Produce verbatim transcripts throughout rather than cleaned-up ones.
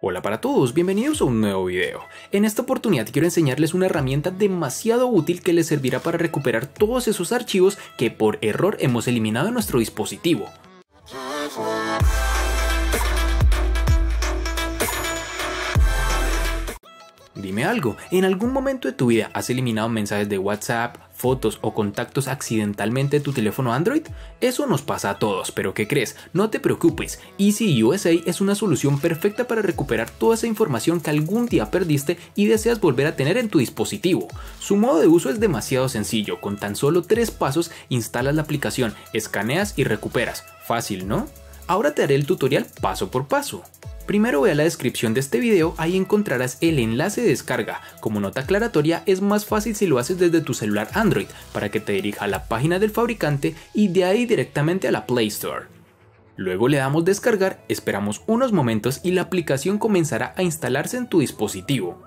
Hola para todos, bienvenidos a un nuevo video. En esta oportunidad quiero enseñarles una herramienta demasiado útil que les servirá para recuperar todos esos archivos que por error hemos eliminado de nuestro dispositivo. Dime algo, ¿en algún momento de tu vida has eliminado mensajes de WhatsApp, fotos o contactos accidentalmente de tu teléfono Android? Eso nos pasa a todos, pero ¿qué crees? No te preocupes, Easy U S A es una solución perfecta para recuperar toda esa información que algún día perdiste y deseas volver a tener en tu dispositivo. Su modo de uso es demasiado sencillo, con tan solo tres pasos instalas la aplicación, escaneas y recuperas. Fácil, ¿no? Ahora te haré el tutorial paso por paso. Primero ve a la descripción de este video, ahí encontrarás el enlace de descarga. Como nota aclaratoria, es más fácil si lo haces desde tu celular Android, para que te dirija a la página del fabricante y de ahí directamente a la Play Store. Luego le damos descargar, esperamos unos momentos y la aplicación comenzará a instalarse en tu dispositivo.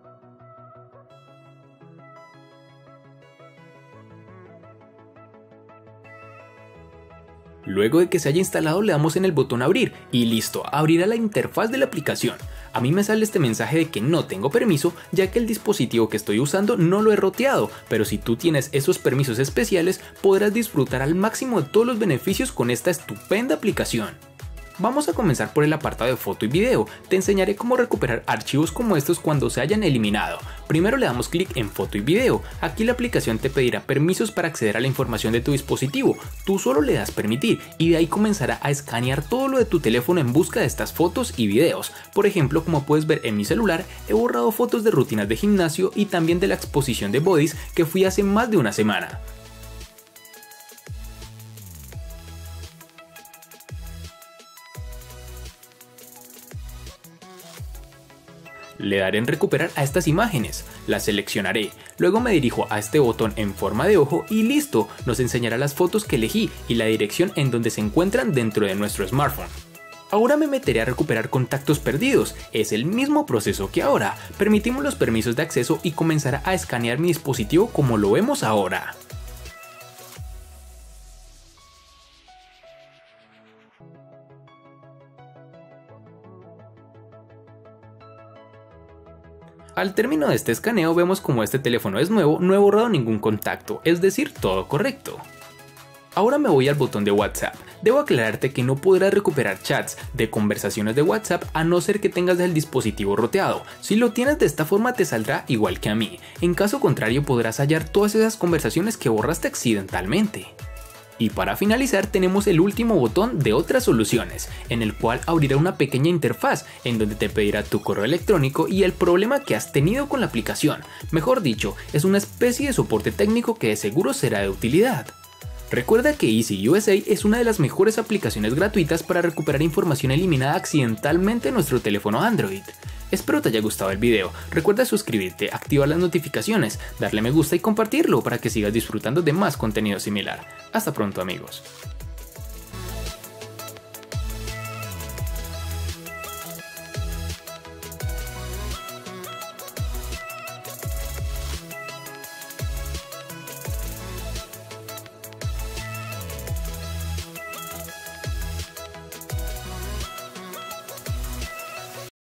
Luego de que se haya instalado le damos en el botón abrir y listo, abrirá la interfaz de la aplicación. A mí me sale este mensaje de que no tengo permiso ya que el dispositivo que estoy usando no lo he roteado, pero si tú tienes esos permisos especiales podrás disfrutar al máximo de todos los beneficios con esta estupenda aplicación. Vamos a comenzar por el apartado de foto y video. Te enseñaré cómo recuperar archivos como estos cuando se hayan eliminado. Primero le damos clic en foto y video. Aquí la aplicación te pedirá permisos para acceder a la información de tu dispositivo. Tú solo le das permitir y de ahí comenzará a escanear todo lo de tu teléfono en busca de estas fotos y videos. Por ejemplo, como puedes ver en mi celular, he borrado fotos de rutinas de gimnasio y también de la exposición de bodies que fui hace más de una semana. Le daré en recuperar a estas imágenes, las seleccionaré, luego me dirijo a este botón en forma de ojo y listo, nos enseñará las fotos que elegí y la dirección en donde se encuentran dentro de nuestro smartphone. Ahora me meteré a recuperar contactos perdidos, es el mismo proceso que ahora, permitimos los permisos de acceso y comenzará a escanear mi dispositivo como lo vemos ahora. Al término de este escaneo vemos como este teléfono es nuevo, no he borrado ningún contacto, es decir, todo correcto. Ahora me voy al botón de WhatsApp. Debo aclararte que no podrás recuperar chats de conversaciones de WhatsApp a no ser que tengas el dispositivo roteado. Si lo tienes de esta forma te saldrá igual que a mí. En caso contrario podrás hallar todas esas conversaciones que borraste accidentalmente. Y para finalizar tenemos el último botón de otras soluciones, en el cual abrirá una pequeña interfaz en donde te pedirá tu correo electrónico y el problema que has tenido con la aplicación. Mejor dicho, es una especie de soporte técnico que de seguro será de utilidad. Recuerda que Easy U S A es una de las mejores aplicaciones gratuitas para recuperar información eliminada accidentalmente en nuestro teléfono Android. Espero te haya gustado el video, recuerda suscribirte, activar las notificaciones, darle me gusta y compartirlo para que sigas disfrutando de más contenido similar. Hasta pronto amigos.